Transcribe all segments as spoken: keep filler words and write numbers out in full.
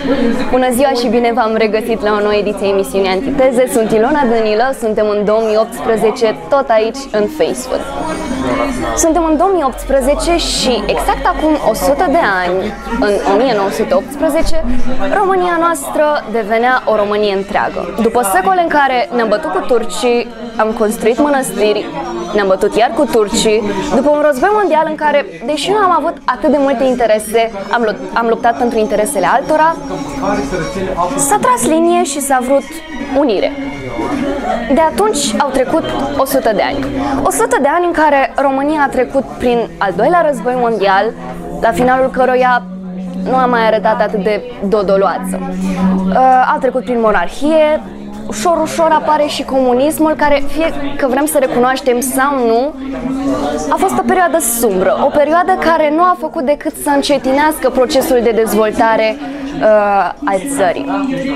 Bună ziua și bine v-am regăsit la o nouă ediție a emisiunii Antiteze. Sunt Ilona Danilă, suntem în două mii optsprezece, tot aici în Facebook. Suntem în două mii optsprezece și exact acum o sută de ani, în o mie nouă sute optsprezece, România noastră devenea o Românie întreagă. După secole în care ne-am bătut cu turcii, am construit mănăstiri, ne-am bătut iar cu turcii, după un război mondial în care, deși nu am avut atât de multe interese, am, am luptat pentru interesele altora, s-a tras linie și s-a vrut unire. De atunci au trecut o sută de ani. o sută de ani în care România a trecut prin al doilea război mondial, la finalul căruia nu a mai arătat atât de dodoloață. A trecut prin monarhie, ușor, ușor apare și comunismul, care, fie că vrem să recunoaștem sau nu, a fost o perioadă sumbră, o perioadă care nu a făcut decât să încetinească procesul de dezvoltare uh, al țării.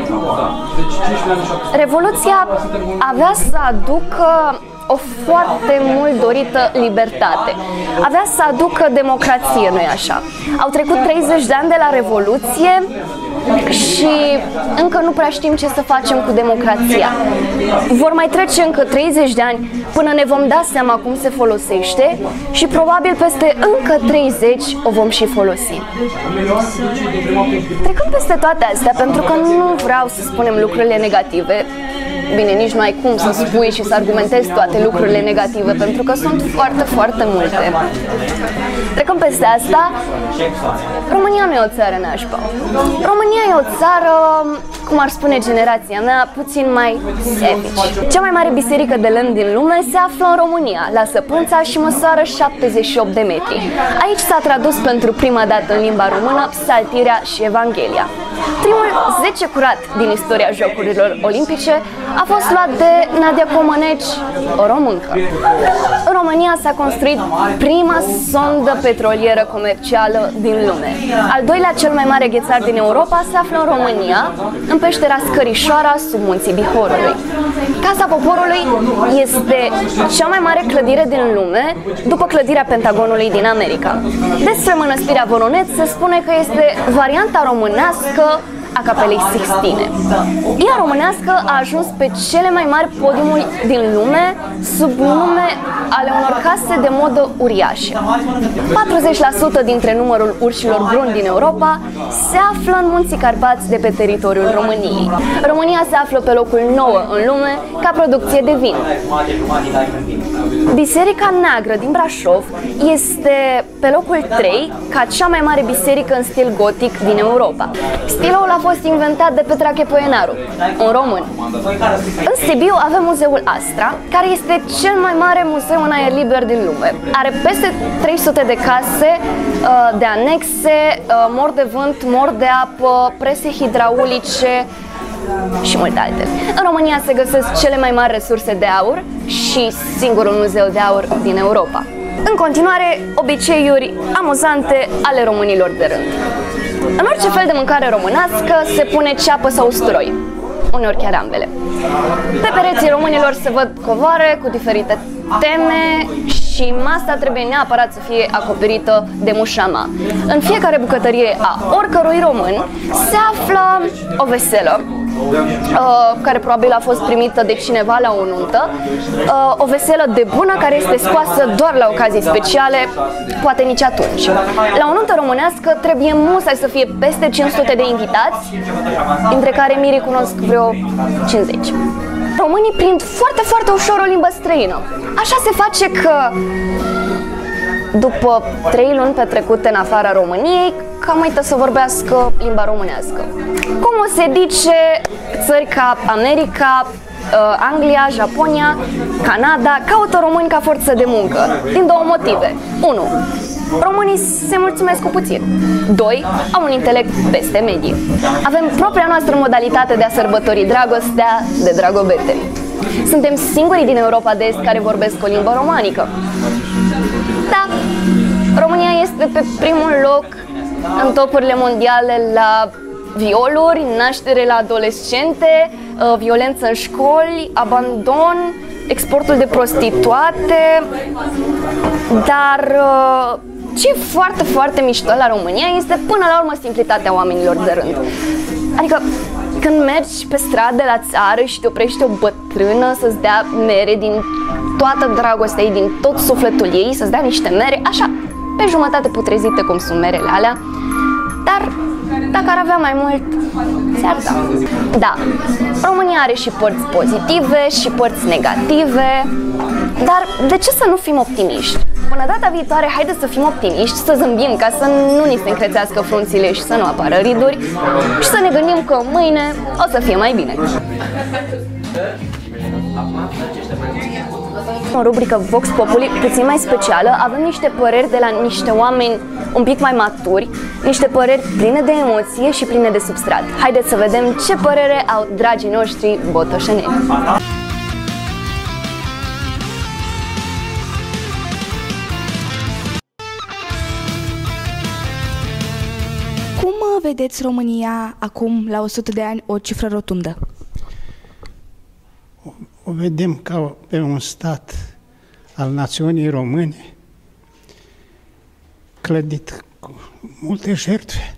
Revoluția avea să aducă o foarte mult dorită libertate. Avea să aducă democrație, nu-i așa? Au trecut treizeci de ani de la Revoluție și încă nu prea știm ce să facem cu democrația. Vor mai trece încă treizeci de ani până ne vom da seama cum se folosește și probabil peste încă treizeci o vom și folosi. Trecând peste toate astea, pentru că nu vreau să spunem lucrurile negative, bine, nici nu ai cum să spui și să argumentezi toate lucrurile negative, pentru că sunt foarte, foarte multe. Trecând peste asta, România nu e o țară nașpa. România e o țară, cum ar spune generația mea, puțin mai savage. Cea mai mare biserică de lemn din lume se află în România, la Săpunța, și măsoară șaptezeci și opt de metri. Aici s-a tradus pentru prima dată în limba română Psaltirea și Evanghelia. Primul zece curat din istoria Jocurilor Olimpice a fost luat de Nadia Comăneci, o româncă. În România s-a construit prima sondă petrolieră comercială din lume. Al doilea cel mai mare ghețar din Europa se află în România, în peștera Scărișoara, sub munții Bihorului. Casa Poporului este cea mai mare clădire din lume, după clădirea Pentagonului din America. Despre mănăstirea Voroneț se spune că este varianta românească a Capelei Sixtine. Ea românească a ajuns pe cele mai mari podiumuri din lume sub nume ale unor case de modă uriașe. patruzeci la sută dintre numărul urșilor bruni din Europa se află în Munții Carpați de pe teritoriul României. România se află pe locul nouă în lume ca producție de vin. Biserica Neagră din Brașov este pe locul trei ca cea mai mare biserică în stil gotic din Europa. Stilul a fost inventat de Petrache Poenaru, un român. În Sibiu avem Muzeul Astra, care este cel mai mare muzeu în aer liber din lume. Are peste trei sute de case, de anexe, mor de vânt, mor de apă, prese hidraulice și multe altele. În România se găsesc cele mai mari resurse de aur și singurul muzeu de aur din Europa. În continuare, obiceiuri amuzante ale românilor de rând. În orice fel de mâncare românească se pune ceapă sau usturoi, uneori chiar ambele. Pe pereții românilor se văd covoare cu diferite teme și masa trebuie neapărat să fie acoperită de mușama. În fiecare bucătărie a oricărui român se află o veselă, care probabil a fost primită de cineva la o nuntă, o veselă de bună care este scoasă doar la ocazii speciale, poate nici atunci. La o nuntă românească trebuie musai să fie peste cinci sute de invitați, dintre care mirii cunosc vreo cincizeci. Românii prind foarte, foarte ușor o limbă străină. Așa se face că după trei luni petrecute în afara României, cam uită să vorbească limba românească. Cum o se dice țări ca America, Anglia, Japonia, Canada caută români ca forță de muncă, din două motive. unu. Românii se mulțumesc cu puțin. doi. Au un intelect peste medie. Avem propria noastră modalitate de a sărbători dragostea de dragobete. Suntem singurii din Europa de Est care vorbesc o limbă romanică. Da, România este pe primul loc în topurile mondiale la violuri, naștere la adolescente, violență în școli, abandon, exportul de prostituate, dar ce e foarte, foarte mișto la România este până la urmă simplitatea oamenilor de rând. Adică când mergi pe stradă la țară și te oprește o bătrână să-ți dea mere din toată dragostea ei, din tot sufletul ei, să-ți dea niște mere, așa, pe jumătate putrezite cum sunt merele alea, dar dacă ar avea mai mult, ți-ar da. Da, România are și părți pozitive și părți negative, dar de ce să nu fim optimiști? Până data viitoare, haideți să fim optimiști, să zâmbim ca să nu ni se încrețească frunțile și să nu apară riduri și să ne gândim că mâine o să fie mai bine. În rubrică Vox Populi, puțin mai specială, avem niște păreri de la niște oameni un pic mai maturi, niște păreri pline de emoție și pline de substrat. Haideți să vedem ce părere au dragii noștri botoșeneni. Cum vedeți România acum, la o sută de ani, o cifră rotundă? O vedem ca pe un stat al națiunii române, clădit cu multe jertfe,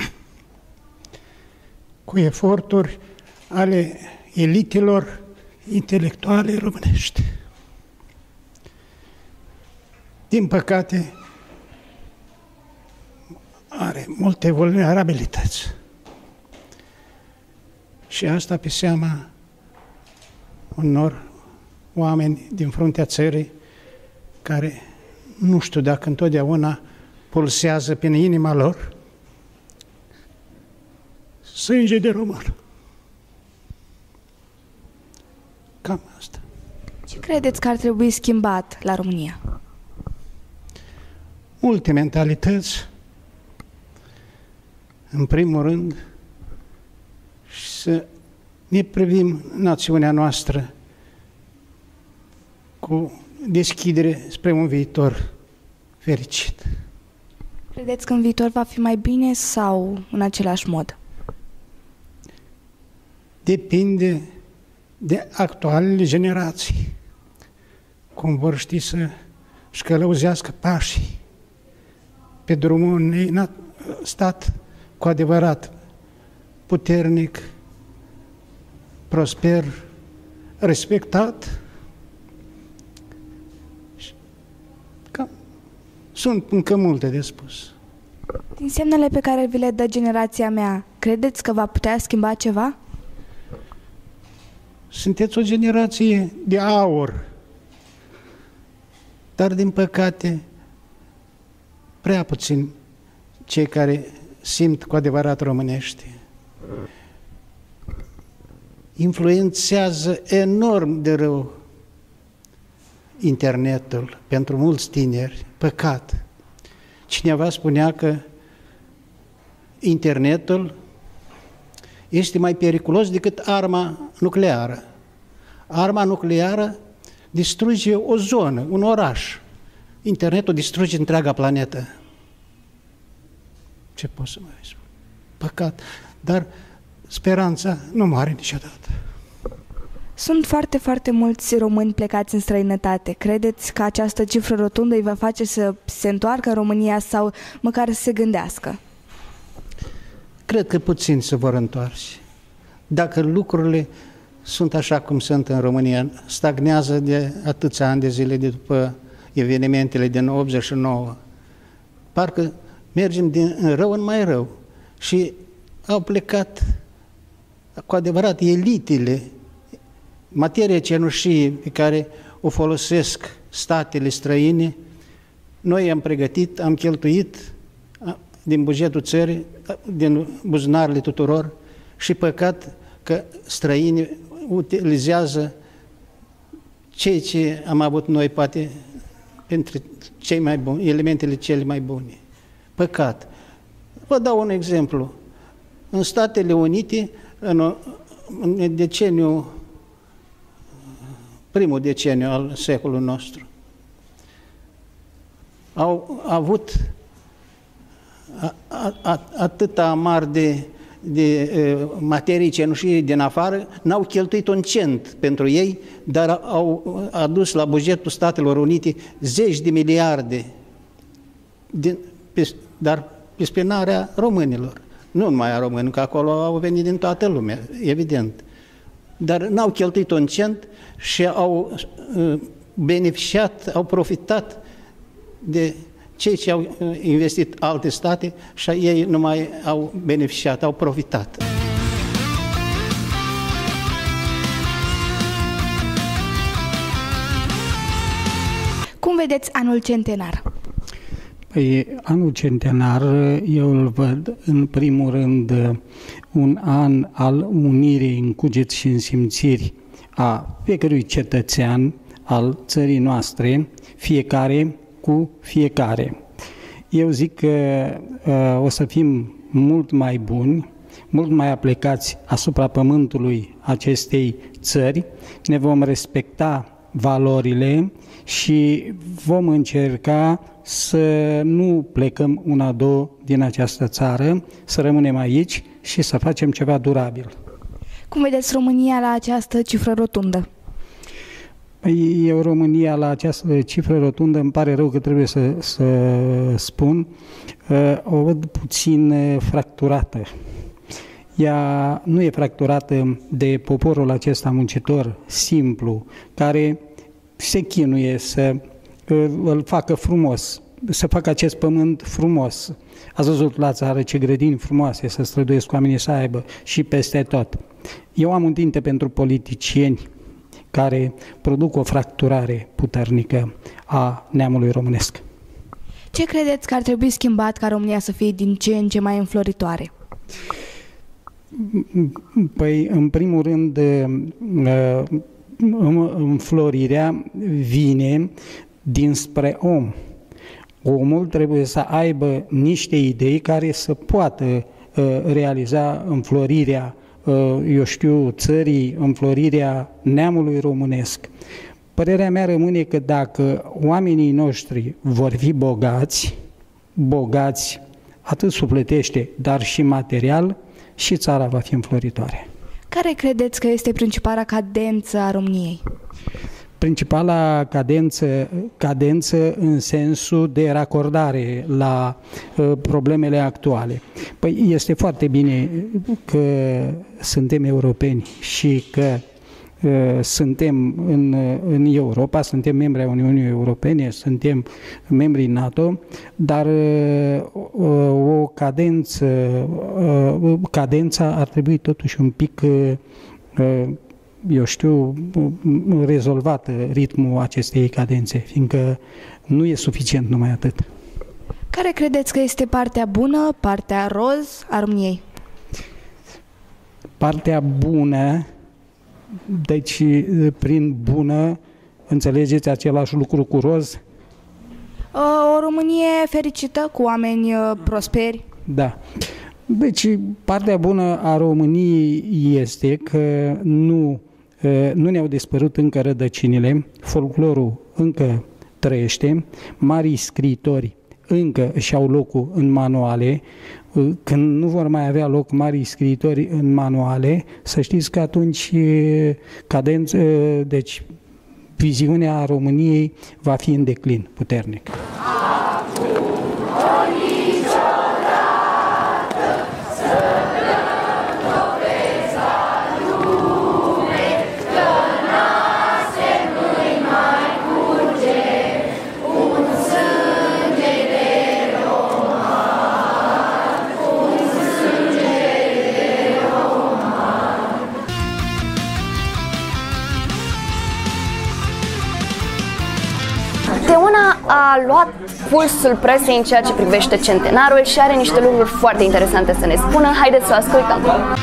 cu eforturi ale elitelor intelectuale românești. Din păcate, are multe vulnerabilități. Și asta pe seama unor oameni din fruntea țării care nu știu dacă întotdeauna pulsează prin inima lor sânge de român. Cam asta. Ce credeți că ar trebui schimbat la România? Multe mentalități, în primul rând, și să ne privim națiunea noastră cu deschidere spre un viitor fericit. Credeți că în viitor va fi mai bine sau în același mod? Depinde de actualele generații, cum vor ști să își călăuzească pașii pe drumul unui stat cu adevărat puternic, prosper, respectat. Cam, sunt încă multe de spus. Din semnele pe care vi le dă generația mea, credeți că va putea schimba ceva? Sunteți o generație de aur, dar din păcate prea puțin cei care simt cu adevărat românește. Influențează enorm de rău internetul pentru mulți tineri, păcat. Cineva spunea că internetul este mai periculos decât arma nucleară. Arma nucleară distruge o zonă, un oraș. Internetul distruge întreaga planetă. Ce pot să mai spun? Păcat. Dar speranța nu moare niciodată. Sunt foarte, foarte mulți români plecați în străinătate. Credeți că această cifră rotundă îi va face să se întoarcă în România sau măcar să se gândească? Cred că puțin se vor întoarce. Dacă lucrurile sunt așa cum sunt în România, stagnează de atâția ani de zile de după evenimentele din optzeci și nouă, parcă mergem din rău în mai rău. Și au plecat cu adevărat elitele, materia cenușie pe care o folosesc statele străine. Noi am pregătit, am cheltuit din bugetul țării, din buzunarele tuturor și păcat că străinii utilizează ceea ce am avut noi, poate, pentru cei mai buni, elementele cele mai bune. Păcat. Vă dau un exemplu. În Statele Unite, în, în deceniu, primul deceniu al secolului nostru, au avut a, a, a, atâta amar de, de uh, materii cenușii din afară, n-au cheltuit un cent pentru ei, dar au adus la bugetul Statelor Unite zeci de miliarde din, pe, dar pe spinarea românilor. Nu numai a români, că acolo au venit din toată lumea, evident. Dar n-au cheltuit un cent și au uh, beneficiat, au profitat de cei ce au investit alte state și ei nu mai au beneficiat, au profitat. Cum vedeți anul centenar? Păi, anul centenar eu îl văd în primul rând un an al unirii în cuget și în simțiri a fiecărui cetățean al țării noastre, fiecare cu fiecare. Eu zic că uh, o să fim mult mai buni, mult mai aplicați asupra pământului acestei țări, ne vom respecta valorile și vom încerca să nu plecăm una-două din această țară, să rămânem aici și să facem ceva durabil. Cum vedeți România la această cifră rotundă? Păi, eu România la această cifră rotundă, îmi pare rău că trebuie să, să spun, o văd puțin fracturată. Ea nu e fracturată de poporul acesta muncitor, simplu, care se chinuie să îl facă frumos, să facă acest pământ frumos. Ați văzut la țară ce grădini frumoase să străduiesc oamenii să aibă și peste tot. Eu am un tinte pentru politicieni care produc o fracturare puternică a neamului românesc. Ce credeți că ar trebui schimbat ca România să fie din ce în ce mai înfloritoare? Păi, în primul rând, înflorirea vine dinspre om. Omul trebuie să aibă niște idei care să poată realiza înflorirea, eu știu, țării, înflorirea neamului românesc. Părerea mea rămâne că dacă oamenii noștri vor fi bogați, bogați atât sufletește, dar și material, și țara va fi înfloritoare. Care credeți că este principala cadență a României? Principala cadență, cadență în sensul de racordare la uh, problemele actuale. Păi este foarte bine că suntem europeni și că uh, suntem în, în Europa, suntem membri ai Uniunii Europene, suntem membri NATO, dar uh, o cadență, uh, cadența ar trebui totuși un pic uh, eu știu, rezolvată ritmul acestei cadențe, fiindcă nu e suficient numai atât. Care credeți că este partea bună, partea roz a României? Partea bună, deci prin bună, înțelegeți același lucru cu roz? O Românie fericită, cu oameni prosperi? Da. Deci partea bună a României este că nu, nu ne-au dispărut încă rădăcinile, folclorul încă trăiește, marii scriitori încă își au locul în manuale. Când nu vor mai avea loc marii scriitori în manuale, să știți că atunci cadență, deci viziunea României va fi în declin puternic. A luat pulsul presei în ceea ce privește centenarul și are niște lucruri foarte interesante să ne spună. Haideți să o ascultăm!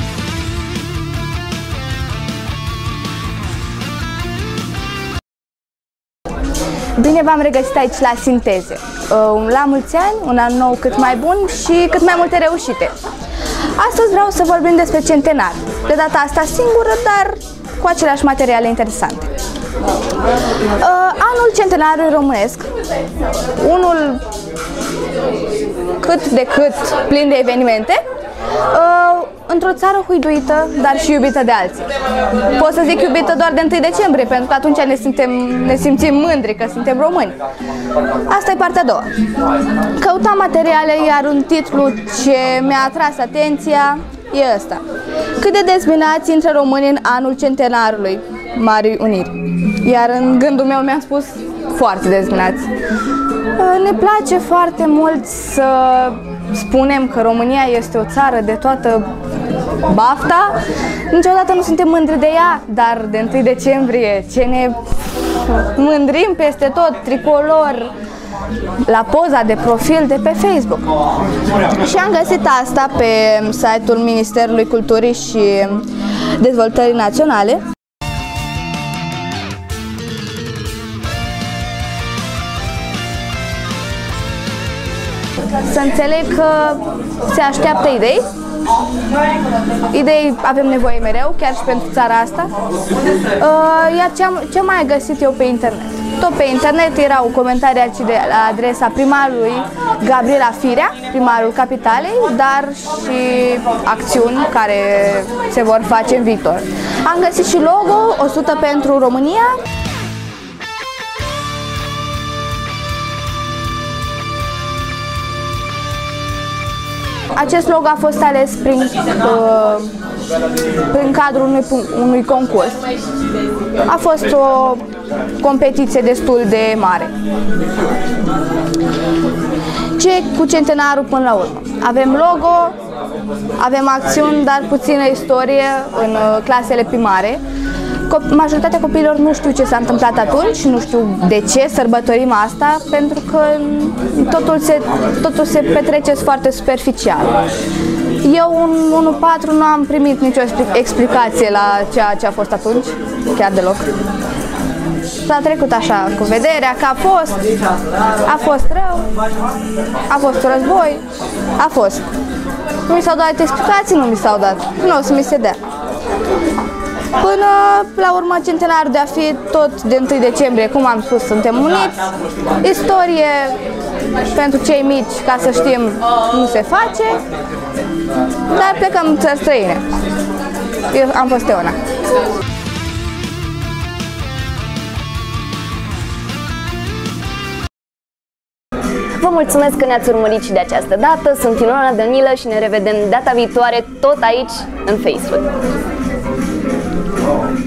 Bine v-am regăsit aici la Sinteze. La mulți ani, un an nou cât mai bun și cât mai multe reușite. Astăzi vreau să vorbim despre centenar. De data asta singură, dar cu aceleași materiale interesante. Anul centenarului românesc, unul cât de cât plin de evenimente, într-o țară huiduită, dar și iubită de alții. Pot să zic iubită doar de întâi decembrie, pentru că atunci ne, simtem, ne simțim mândri că suntem români. Asta e partea a doua. Căutam materiale, iar un titlu ce mi-a atras atenția e ăsta. Cât de dezbinați intră românii în anul centenarului Marii Uniri. Iar în gândul meu mi-am spus foarte dezbinați. Ne place foarte mult să spunem că România este o țară de toată bafta. Niciodată nu suntem mândri de ea, dar de întâi decembrie ce ne mândrim peste tot, tricolor, la poza de profil de pe Facebook. Și am găsit asta pe site-ul Ministerului Culturii și Dezvoltării Naționale. Să înțeleg că se așteaptă idei. Idei avem nevoie mereu, chiar și pentru țara asta. Iar ce am, ce mai găsit eu pe internet? Tot pe internet erau comentarii la adresa primarului Gabriela Firea, primarul Capitalei, dar și acțiuni care se vor face în viitor. Am găsit și logo, o sută pentru România. Acest logo a fost ales prin, uh, prin cadrul unui, unui concurs. A fost o competiție destul de mare. Ce cu centenarul până la urmă? Avem logo, avem acțiuni, dar puțină istorie în uh, clasele primare. Majoritatea copiilor nu știu ce s-a întâmplat atunci, nu știu de ce sărbătorim asta, pentru că totul se, totul se petrece foarte superficial. Eu, în unu patru, nu am primit nicio explicație la ceea ce a fost atunci, chiar deloc. S-a trecut așa cu vederea că a fost, a fost rău, a fost război, a fost. Nu mi s-au dat explicații, nu mi s-au dat, nu o să mi se dea. Până la urmă, centenarul de a fi tot de întâi decembrie, cum am spus, suntem uniți. Istorie pentru cei mici, ca să știm, nu se face, dar plecăm în țări străine. Eu am fost Teona. Vă mulțumesc că ne-ați urmărit și de această dată. Sunt Ilona Danilă și ne revedem data viitoare tot aici, în Facebook.